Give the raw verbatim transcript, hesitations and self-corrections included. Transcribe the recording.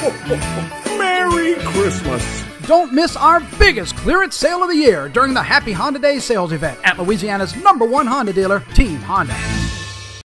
Merry Christmas! Don't miss our biggest clearance sale of the year during the Happy Honda Day sales event at Louisiana's number one Honda dealer, Team Honda.